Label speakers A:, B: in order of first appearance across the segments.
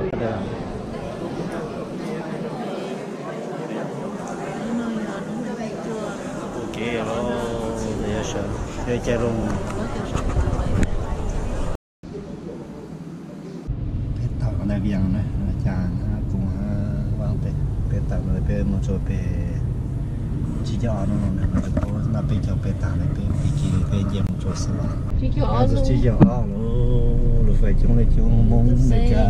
A: ok rồi bây giờ chơi chơi luôn cái tàu này biển này chàng cùng vang về tàu này về một chỗ về chỉ cho nó này nó có là về cho về tàu này về kia về gì một chỗ xí chỉ cho nó rồi phải chúng này chúng mong này cha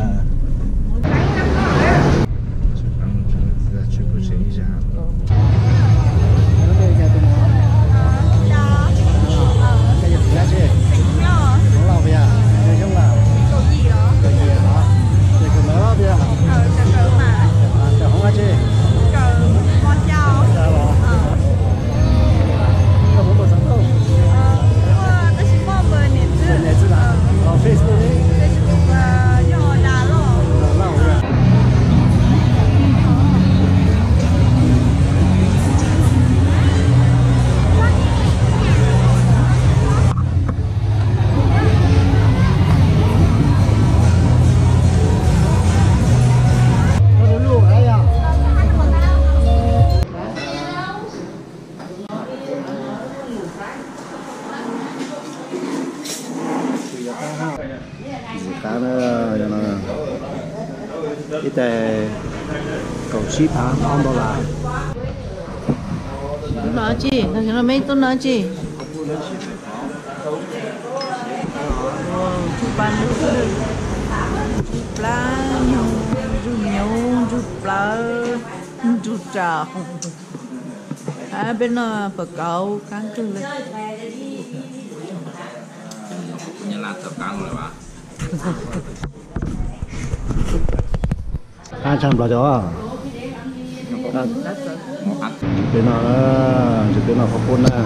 A: cá nó cái tè cầu chi phá không đâu là
B: tôi nói chi thằng nó mấy tôi nói chi chú bán chú lá chú nhau chú lá chú trà bên nó bờ cầu cán cưng lên
C: nhà làm tập căng rồi bà
A: ăn chăm là cho bên nào chứ bên nào có cuốn nè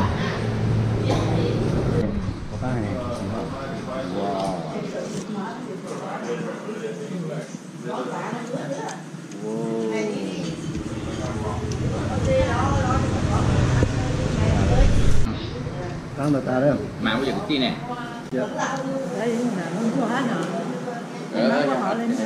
A: đang được ta đấy
C: mà bây giờ cái tin này
B: đấy là nó cho hát rồi nó họ lên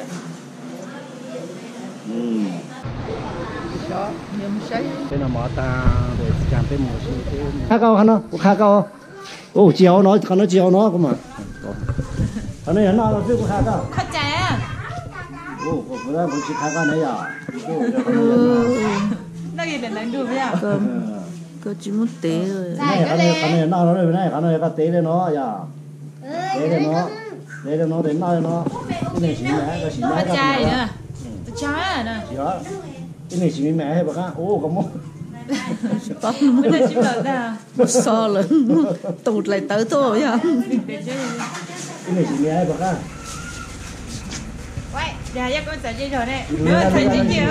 B: đó nhầm sấy
A: cái nào mà ta để làm cái mùa xuân khá cao hả nó khá cao ô chiều nó còn nó chiều nó cơ mà ở đây nó là cái khá cao
B: khá trẻ
A: ô bữa nay mình chỉ khá cao này à
B: nó gì để đánh được vậy có chỉ một té rồi
A: này cái này nó rồi này cái này cái té đây nó à té đây nó đến nó cái này chỉ mẹ cái chỉ mẹ
B: cái chai nữa chai nè
A: cái này chỉ mẹ hay bác á ô có mốc
B: tóc mới là chỉ bảo ra so lớn tụt lại tới thôi vậy
A: cái này chỉ mẹ hay bác á
B: vậy giờ ra con sẽ chơi rồi này nếu thấy gì nhiều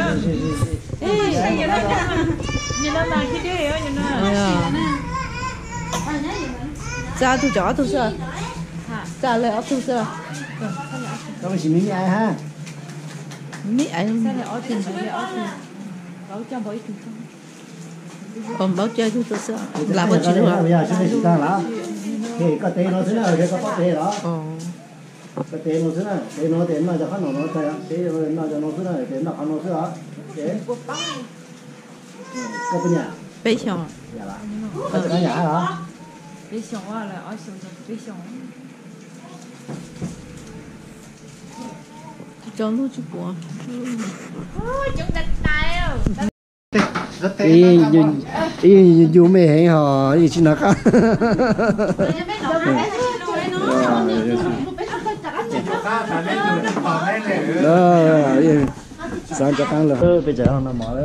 B: nhìn nó mà cái gì đó nhìn nó ra tôi chó tôi sợ ra lại ốc tôi sợ
A: cái này chỉ mẹ ha
B: mít ấy không? Sao lại ở tiền vậy? Ở tiền bảo cho bảo tiền không? Bảo chơi tôi sợ làm một chuyện nữa.
A: Bây giờ chúng ta chỉ đang là thì cái tiền nó thế nào thì có bắt tiền đó. Cái tiền nó thế nào? Tiền nó tiền mà cho khách nó thế nào? Tiền nó cho nó thế nào? Tiền nó khách nó thế nào? Tiền. Cái bên nhà.
B: Bé xong.
A: Dạ là. Cái nhà hả?
B: Bé xong là ở xong bé xong. Trong nó chụp quá. Chúng đặt tay không?
A: Ý dù mẹ hẹn hò ý xin nó khác. Sao cho căng rồi bây giờ nó mở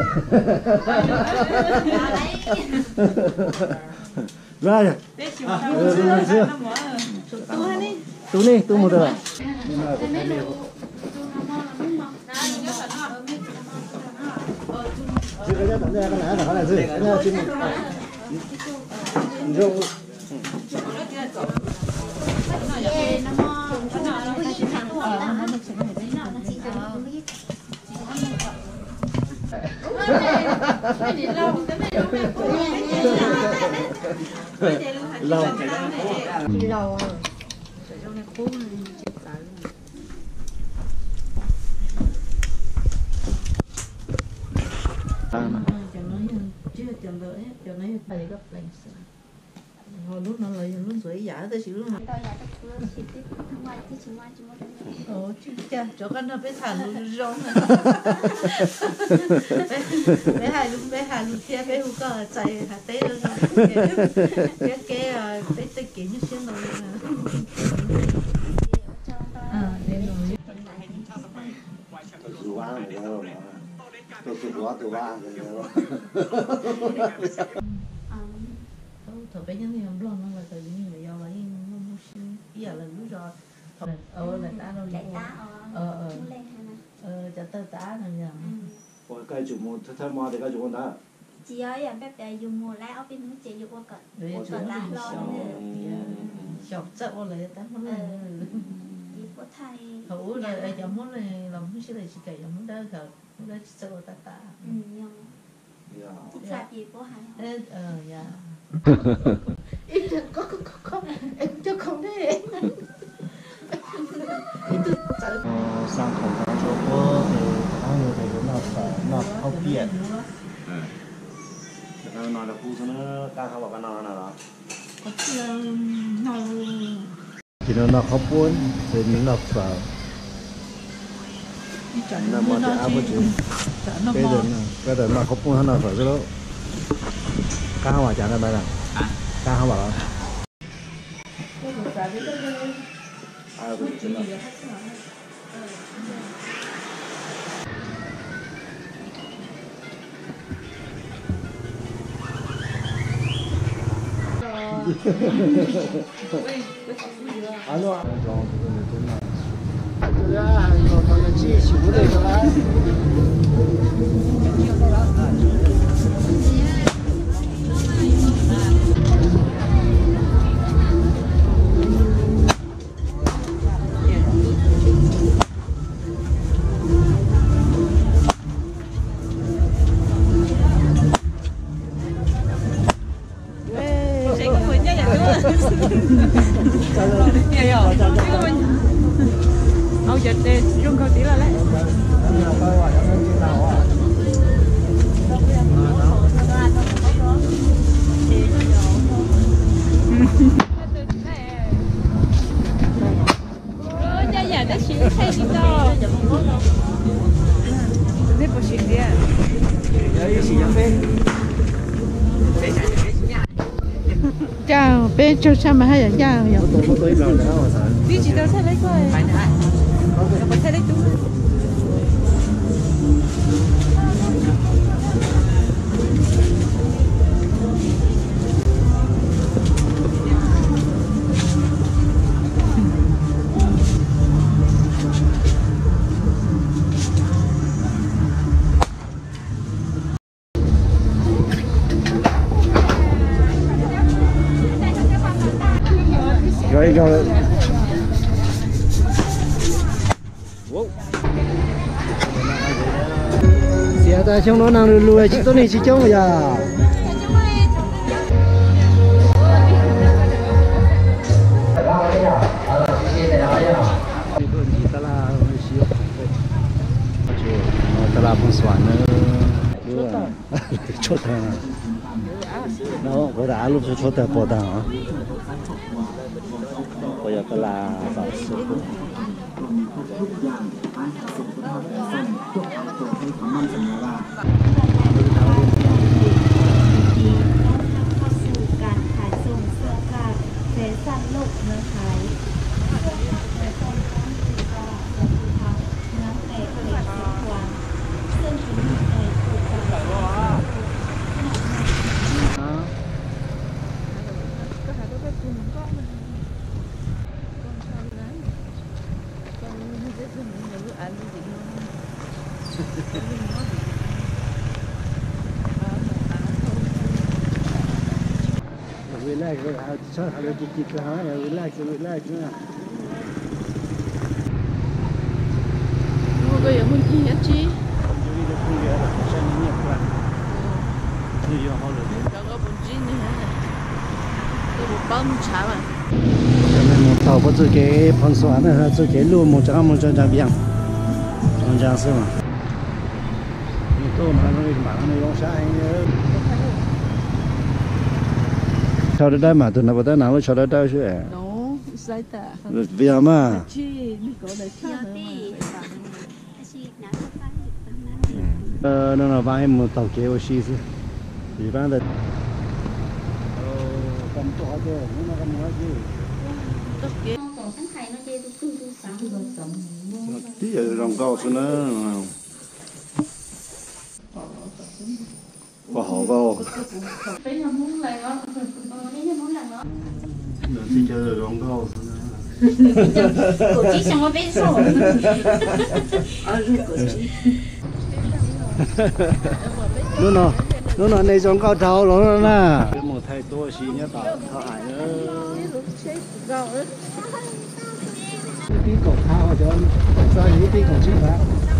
A: ra rồi tú đi tú một rồi chứ cái tận đây cái này là cái này gì cái này chim rong
B: cho lưỡi cho nó phải gấp lên hồi lúc nó lấy lúc rưỡi giả tới xíu mà chứ cha chỗ con nó bé thả luôn rong bé hà luôn kia bé hú có chạy hà té rồi cái té kia như xíu rồi nên rồi
A: từ qua này đâu mà từ qua
B: thôi bé nhân thì không lo nó là từ như vậy do vậy nó muốn giờ là lúc rồi là ta đâu chả tơ tá rồi nhỉ
A: ôi cái chủ môn thật mà thì cái chủ môn đã
D: chị ơi à bé bé dùng mùa lá ở bên nước chị dùng qua cận còn lá lo
B: chọc sợ lấy ta muốn là
D: chị có thay
B: hữu là chồng muốn này làm muốn sẽ là chị kể muốn đỡ cờ muốn đỡ sợ ta
D: nhưng chị sao chị có hay
B: dạ em có em cho không đấy
A: sang khẩu tháng cho cô thì tháng nhiều thì nó không biết nó là khu cho nó ca không bảo nó nào đó thì nó không muốn thì nó sợ nó mà thì áp cái nó không muốn nó sợ cái đó ca không bảo chả là bài nào ca không bảo đó alo
B: giờ rung câu tí là lấy nhà đã chịu thay gì đâu biết bộ chuyện đi à chào bên châu sao mà hay là chào nhỉ đi chỉ đâu thay lấy coi không thay lấy đúng
A: rồi xe ta trong đó nàng lùi chỉ tôi này chỉ chống giờ tala phong xoắn nữa chốt thằng nó có đã lúc chốt thằng bỏ thằng bây giờ tala bảo sự
D: การขายส่งเสื้อผ้าแฟชั่นโลกเนื้อขายแฟชั่นต้องคือว่าน้ำแต่ผลิตภัณฑ์ซึ่งเป็นในตัวการ
A: relax rồi sao hay là chị cứ hỏi là relax nữa
B: mua cái muốn chi hết chi có muốn chi nữa cái bộ bông chả mà
A: một tàu có chữ cái phong xoắn này chữ cái luôn một trăm biển một trăm xưa mà tôi mà nó bảo nó không sai sau đó đây mà tụi nó bắt đầu nào sau đó đây chứ à
B: nó sai ta
A: bây giờ mà
B: chi mình có để khác nữa
A: nó là vài một tàu kéo xí xí thì bán được cầm to chứ nó cầm nói chứ tí giờ rong cao xuống nữa có hổ cao tí giờ rong cao xuống nữa
D: cổ chí xong rồi bên sổ
A: nó này rong cao trâu rồi nè một thầy to xí nhá tao hại nữa tí cổ thao cho sao những tí cổ chí phá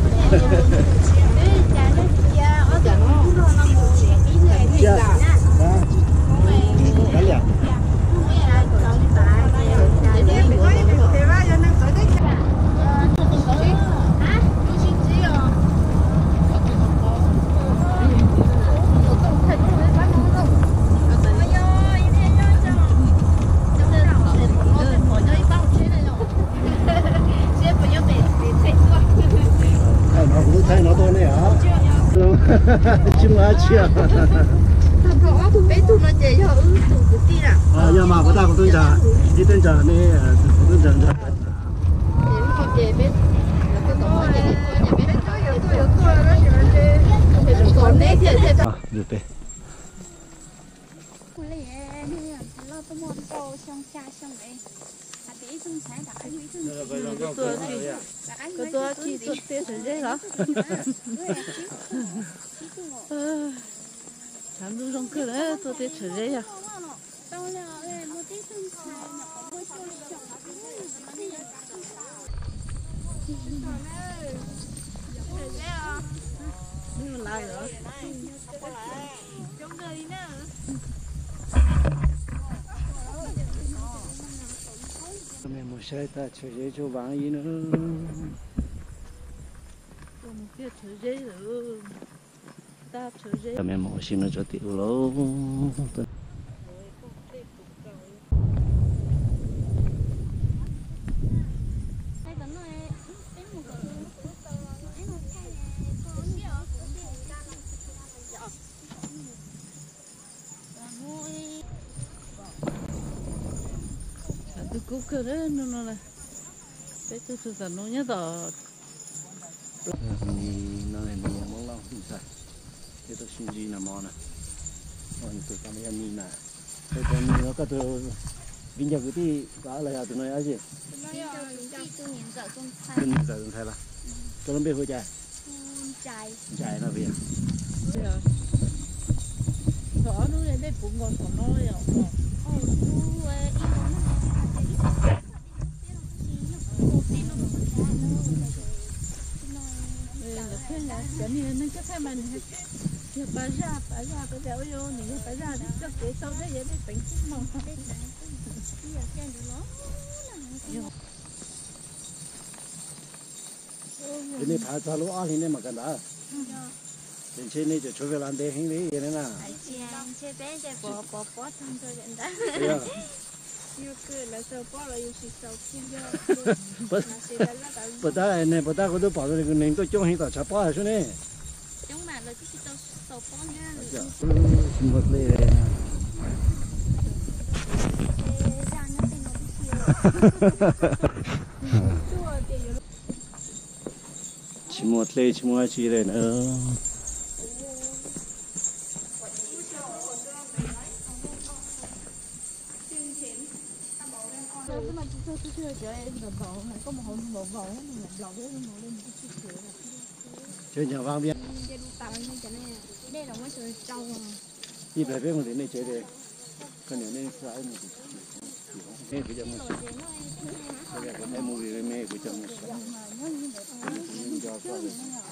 A: thay nó to này hả? Chim á chia.
B: Thằng tụi bé tụi nó chơi cho tụi tí nào.
A: Nhưng mà bữa ta cũng tôi trả, đi tôi trả này, tôi trả cho.
B: Em không chơi bé, cái tổng hội chơi bé tôi nó chỉ là chơi, thì đừng còn đấy thì chơi.
A: Được đấy.
B: Cái tôi chỉ tôi tê rồi đấy hả? Chẳng đủ trong cửa đấy tôi tê rồi đấy à? Nhưng lại rồi.
A: Mình một xe ta chơi dây cho bạn gì nữa.
B: Một cái chơi dây rồi. Ta chơi dây.
A: Mình một xin nó cho tiểu lỗ.
B: Tôi cũng cứ đấy nó là cái tôi tận nó nhớ tờ
A: nó này mình mong lâu không sai cái tôi xin gì là món này còn tôi cảm thấy anh nè tôi còn nó có tôi bây giờ cái gì có là tụi nó gì tôi nhìn giờ thấy là tôi không biết hồi chạy chạy nó về
B: thỏ nó lên đây cũng ngon của nó rồi cho nên nó chắc phải mình bà ra cái đéo vô này bà ra đi cho cái sau đấy để tính mong
A: cái này thả lúa ăn thì nên mà cần đã trên trên này cho về làm để hình đấy vậy nè
D: chơi bé chơi bỏ thằng thôi vậy đó yêu cười là sao bỏ là yêu xịt sao kia
A: bữa ta có tôi bỏ rồi cái này tôi cho hình tao chả bỏ rồi nè
D: chúng mà là cái sao bỏ nha
A: một lê chỉ một lê chỉ một chi đây nữa chơi nhà vang biên đi về bên này chơi đi cái này nên phải một cái cái gì mà cái cái mua về mẹ cái chồng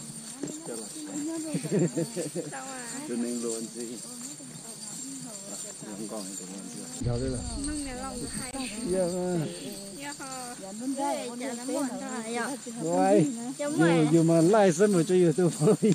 A: cho nên luôn gì Chào đây là. Rồi. Dù mà lại sân mà cho YouTube.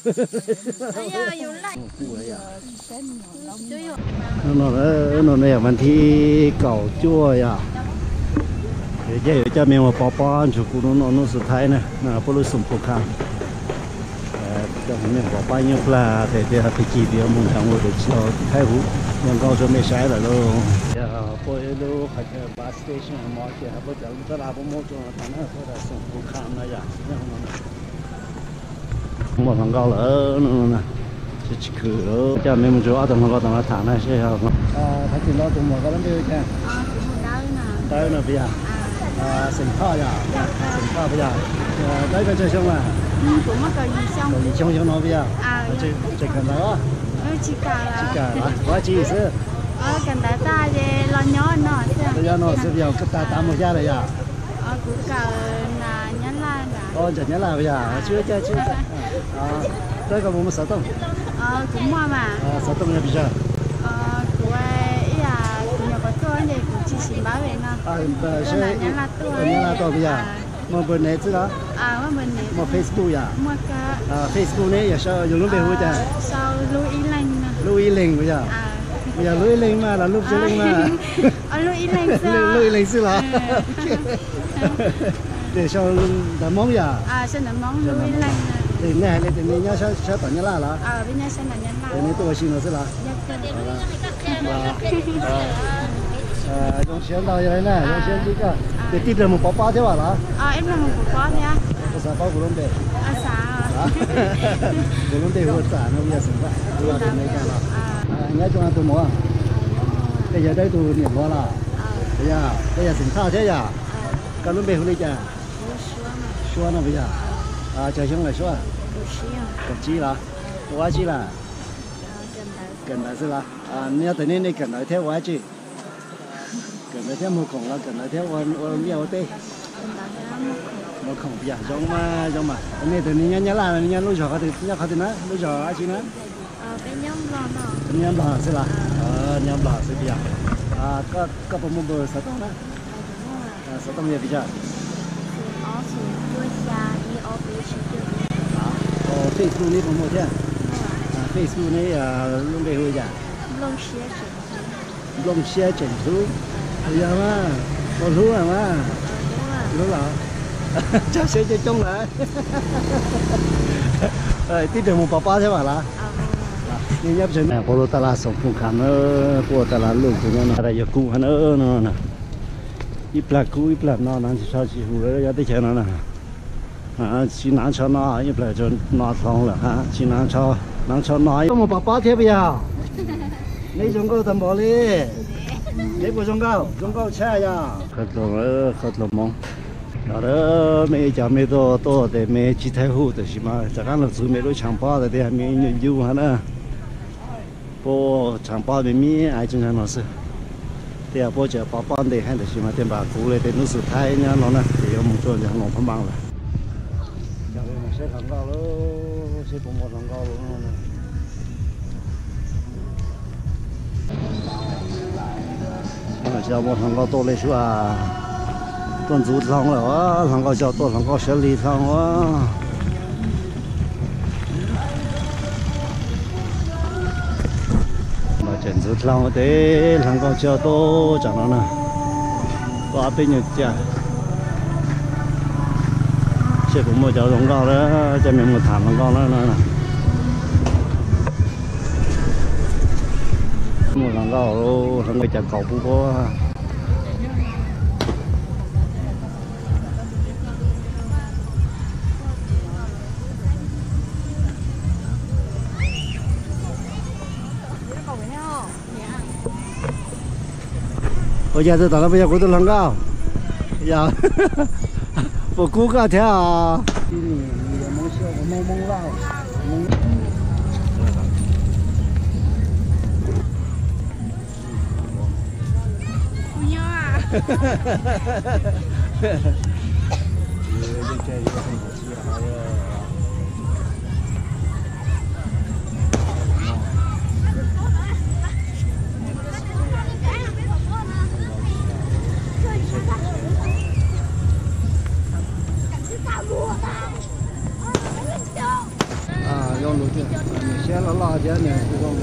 A: Nó này mình thi cầu chua ya. Để chơi cho mình một bò bò chụp nóสุดท้ายnè, nó bố sủng phục khang. Cho mình bò bò nhiều là để phải chỉ điều mình thằng người được cho thay hú, nhưng câu cho mấy sai là luôn. Ya, bố lu phải cái bus station mà cái bố giờ chúng ta làm bố cho thằng nó phải là sủng phục khang này ya, một thằng câu là nó chỉ cứ cho mình cho ở thằng nó thằng này sẽ học. Thấy chuyện đó tụi mình có lắm điều chứ. Tới nó bây giờ. Sinh thọ ya, sinh thọ bây giờ. Tới cái chơi xong à?
D: Cũng mất cái gì xong.
A: Còn xong xong nó bây giờ. Chỉ cần đó.
D: Chỉ cả
A: là. Quá chi chứ.
D: Cần ta ta về lo nhỏ nó.
A: Bây giờ nó sẽ giờ cái ta một gia rồi ya.
D: Cũng cả là nhắn là.
A: Chả nhắn là bây giờ chưa. Tới cái vùng sợ tông.
D: Cũng mua mà.
A: Sợ tông là bây giờ.
D: Chỉ bảo vệ nó.
A: Nhắn là tôi bây giờ. Mà bên này chứ đó.
D: Mà bên này.
A: Mà Facebook ya.
D: Mà cái.
A: Facebook này giờ sao dùng lúc về hôi chả.
D: Sao
A: Lưu Ý Linh bây giờ. Bây giờ Lưu Ý Linh mà là lúc chơi Linh mà.
D: Lưu Ý Linh sao?
A: Lưu Ý Linh xưa là. Để sao đã món ya.
D: Sao đã món Lưu Ý Linh.
A: Thì này thì mình nhớ sao tận nhớ là.
D: Bên nhà sao là nhớ là.
A: Để này tôi xin nó sẽ là. Dùng tiền đâu vậy nè, dùng tiền gì cả. Để tiếp được một bó thế bảo là.
D: Em là một bó nha.
A: Có sao bao của luôn đấy.
D: Sao?
A: Của luôn đấy hồi trả nó bây giờ sướng vậy. Bây giờ mấy cái là. Nhớ cho anh tôi mua. Bây giờ đây tôi niệm hoa là. Bây giờ sướng thao thế à? Cái luôn đấy hồi đây chả. Xua nó bây giờ. Trời xuống lại xua. Cần chi là. Quá chi là. Cần là gì là. Nếu từ nay cần nói theo quá chi. Cần nói theo một khổng là cần nói theo nhiều tê. Một khổng bây giờ giống mà. Này từ nay nhớ là nhớ lúc giờ có thể nói lúc giờ ai chứ nói.
D: Bên nhóm lò nó.
A: Nhóm lò sẽ là. Nhóm lò sẽ bây giờ. Có một bờ sao tông đó. Sao tông gì bây giờ. Facebook này cũng một thế. Facebook này luôn đây hồi giờ. Long xe chỉnh thu. Bây giờ mà, còn lúa à mà. Lúa là. Chắc sẽ chơi chung lại. Tiếp được một bó thế bảo là. Đi nhấp chân. Bố ta là sống phùng khám nó, bố ta là lụt của nó. Đây giờ cụ hắn nó. Ít là nó sao chỉ hù đấy, tới chơi nó nè. Chỉ nắng cho nó, ít là cho nó xong là ha. Chỉ nắng cho nó. Có một bó thế bây giờ. Lấy giống câu tầm bỏ đi. Lấy bộ giống câu xe ya. Khất lồng mong. Đó mẹ chả mẹ to để mẹ chỉ thấy hú để xí mà chắc ăn được thứ mẹ đối chẳng bao để mẹ nhận yêu hả nè. Bố chẳng bao mẹ mi ai chân nó sự. Thì bố chả bao để hay để xí mà tiền bạc cũ để nó sự thay nha nó nè. Thì ông cho nhà nó phong bằng rồi. Chả mẹ mà sẽ thằng cao luôn, sẽ bố một thằng cao luôn. Cho một thằng cao to lên xuống à. Tuần rút xong rồi, thằng cao cho tôi thằng cao sẽ đi xong rồi. Mà chuyện rút xong rồi thế, thằng cao cho tôi chẳng nó nè. Có bên nhật chả. Sẽ cũng mua cho thằng cao đó, cho mình một thằng thằng cao đó nè. Một thằng cao rồi, thằng cao chả cầu cũng có. Bây giờ tôi bảo bây giờ tôi lăng cao, giờ bộ cũ cao thế à? Mong lao. 先老辣椒呢，这种的。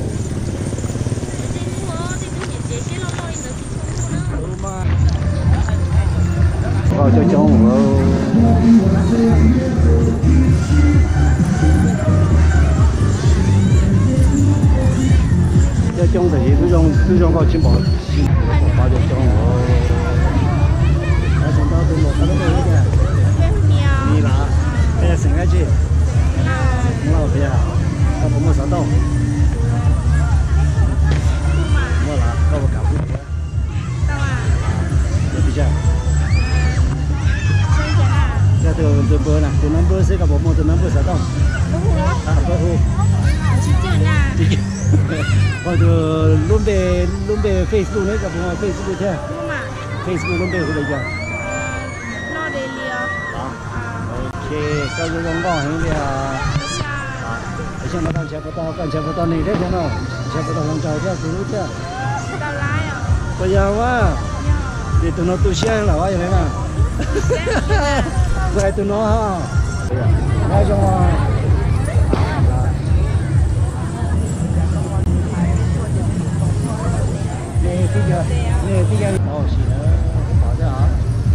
A: 好就中午。这中的这种个金宝，好就中午。我从到中午看到没有的？你拿，给他剩下去。我不要，他不没收到。我拿，我不搞不了。也不行。cái từ bữa này từ năm bữa sẽ gặp một từ năm bữa sẽ đâu bữa thu còn từ luôn về Facebook đấy gặp một Facebook thế Facebook luôn về hồi bây giờ ok cho tôi không có những cái ở trên nó đang chơi phụ tao này đấy thế nào chơi phụ tao không chơi thế cứ thế bây giờ quá thì tụi nó tu xe là vậy nào về tụi nó ha nói cho nè bây giờ xí nữa bỏ ra hả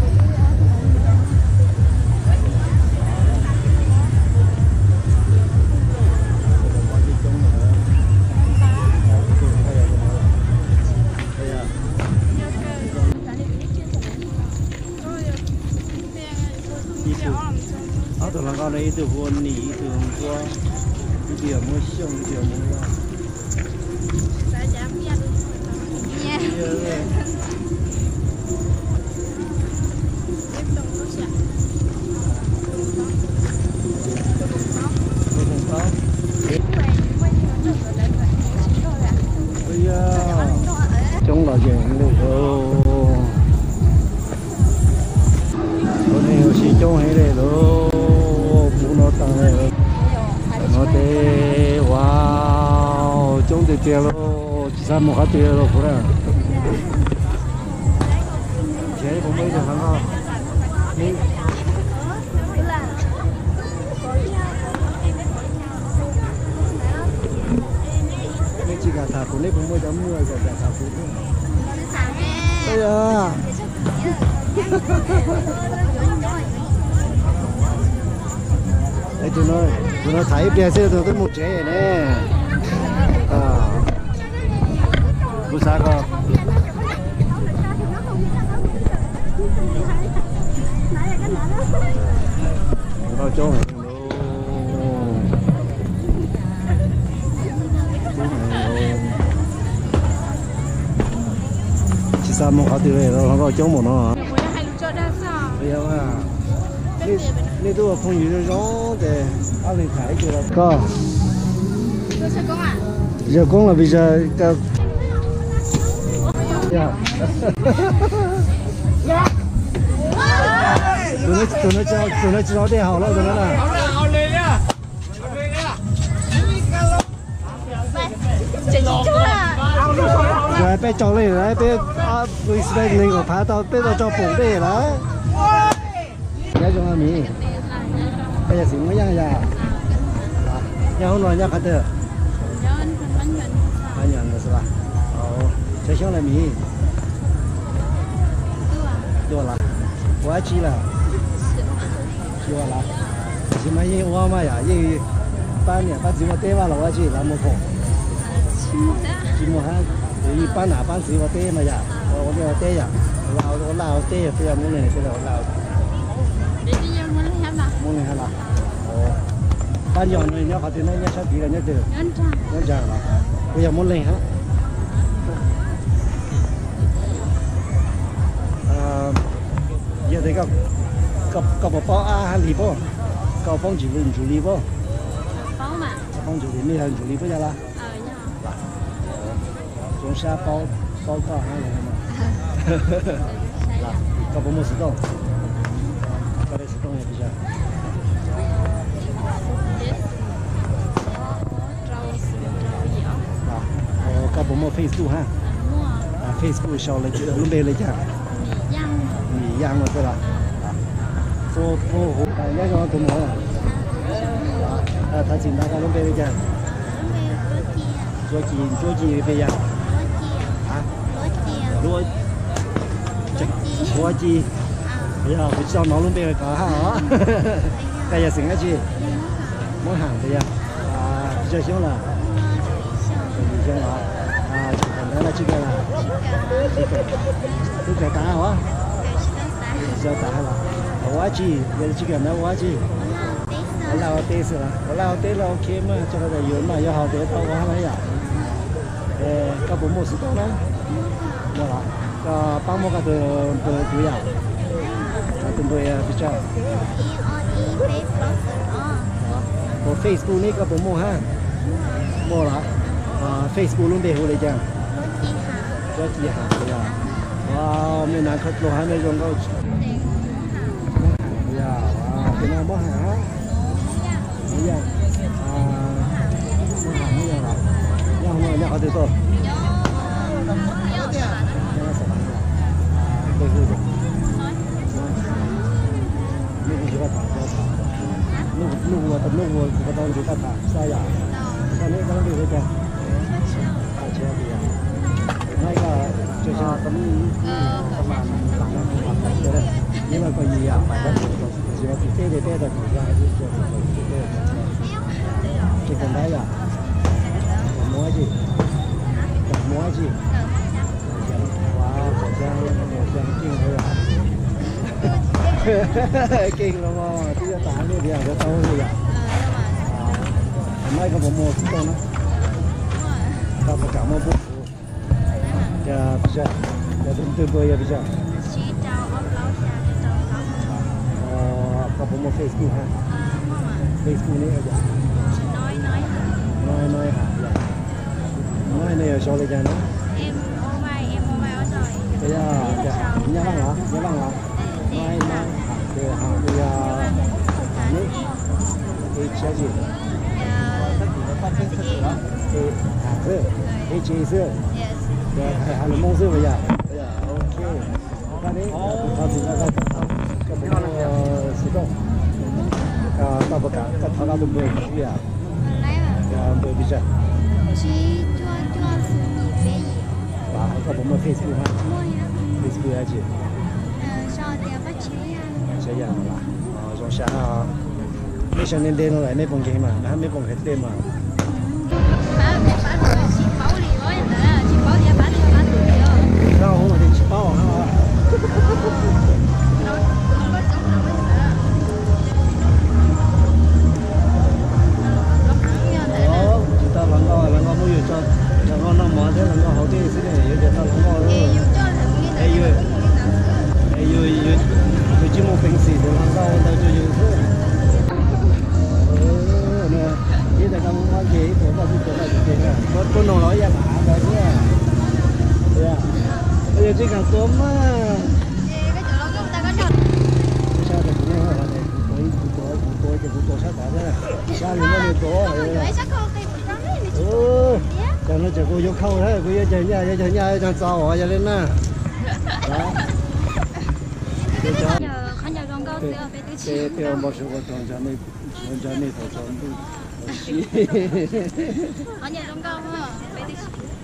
A: tụi nó có đấy từ vườn nỉ từ hôm qua đi điểm mua xong đi điểm mua ra trong là chuyện được chỉ trong hay để đó phụ nó tăng này nó thế wow trong thì tiền luôn chỉ sao một cái tiền luôn phụ này chế cũng mấy được lắm không nên chỉ cả thả phụ này cũng mới dám mua cả thả phụ thôi bây giờ tụi nó thấy bia xe tụi một trẻ này bữa sáng không nó cho mày chỉ sao một cái tiền này nó cho một nó bây giờ àนี่ตัวพงอยู่ร้องแต่อะไรขายจะก็giờ con là bây giờ cái tụi nó cho đi học lâu rồi đó nè rồi bé cho lên đấy bé bé lên của phá tao bé tao cho bụng đi đấy nhớ cho mày bây giờ xỉu mới nhang ra nhang hôm nay nhang khát chưa hai nhận rồi sao chơi xong là mì đua là quá chi là đua là chỉ mấy những hoa mà ya như ban nhà ban chỉ một té vào là quá chi là một phòng chỉ một ha thì ban nào ban chỉ một té mà ya có cái té ya lao té bây giờ muốn này bây giờ lao muốn này là ban nhỏ này nhớ họ thì nó nhớ sao kỹ là nhớ được nhớ chàng là bây giờ muốn lên hả giờ thì có một bao hai lì bao có phong chỉ vườn chủ lì bao phong chủ lì mấy hàng chủ lì bao giờ là chúng sa bao có hai là có bốn mươi số đông có đấy số đông này bây giờ có bốn mươi Facebook ha Facebook sau là lúc đây là chả mì giang rồi là phố nhớ cho tụi nó thay xin ta lúc đây là chả 捉鸡不一样啊？
D: 罗
A: 鸡，哎呀，不知道脑窿俾佢搞下啊！第日成一次，冇行嘅呀，啊，比較香啦，比較香啦，啊，看到了這個啦，這個打好啊，比較打好啦，我雞，有這個那我雞。我撈啲先啦，我撈啲撈 OK 嘛，這個就有嘛，有好啲到我係咪呀？個部冇時間啦，冇啦，個幫我個都要，都唔會比較。我 Facebook 呢個部冇哈，冇啦，Facebook luôn俾好你啫，咗幾下嘅呀，哇，咩難出路喺咩用到？呀，哇，點解冇行啊？一样啊，没有了，要好得多。路我当时看他啥呀？那当地回家，大车的呀，那个就像咱们因为个一样，反正只要对的，底下还是做对。这个来呀，摸去，哇，好像劲了呀，劲了嘛，这个打那边就到了呀，那个我摸知道呢，他不敢摸不服，呀，不是，要对不也不是。Có một Facebook ha, Facebook này aja. Nói hả? Nói này ở chỗ này chứ nó.
D: Em mobile ở rồi.
A: Bây giờ, nhớ bằng hả? Nói hả? Thì hả? Bây giờ, này, cái gì? Cái hả sữa, cái chi sữa. Cái hả mông sữa bây giờ. Ok. Cái này, tao chỉ là Sidong, tao bạc, tao tháo ra được bơi gì à? Bơi bây giờ.
D: Chỉ cho sự nhị phê.
A: Và có một Facebook ha. Facebook là gì?
D: Sau thì bắt chế
A: à là, rồi sao? Mấy sáng nên đêm nó lại mấy bông kia mà, đã mấy bông hết đêm mà. Đâu không phải chỉ bao hả? Con nó nói ra bà rồi chứ à. Bây giờ chỉ cần tôm á.
D: Cái chỗ đó ta có chọn.
A: Sao thì cũng là này, cũng tôi sát đã thế. Sao thì nó được tổ rồi. Cho nó chỉ cô vô khâu thế, cô vô chờ nhà cho sao họ cho lên nè. Đó.
D: Khán giả con cao sẽ ở bên đây.
A: Cái ông bảo số của chọn cho này tổ chọn đi.
D: Khán giả con cao ha, bên đây.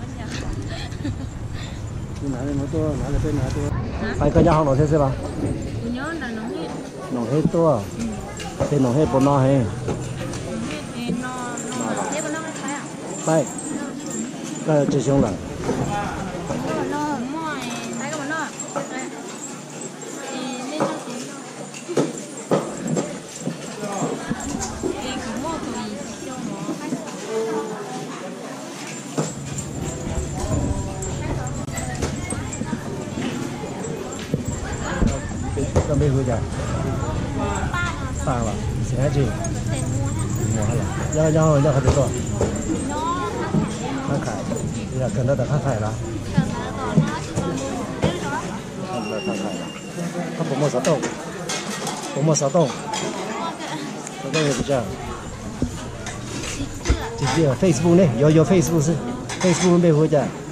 A: Nãy nó to, nãy bên nãy to. Phải cái nhà họ nói thế sao?
D: Nhớ là
A: nó hết to. Thế nó hết bọn nó hết. Phải. Cái chỉ xong rồi. Cái mấy người giờ sang là sẽ gì mua là do phải được rồi kháng khải bây giờ cần là kháng khải là kháng khải là không có một sáu tông là bây giờ chỉ Facebook này, do Facebook bây giờ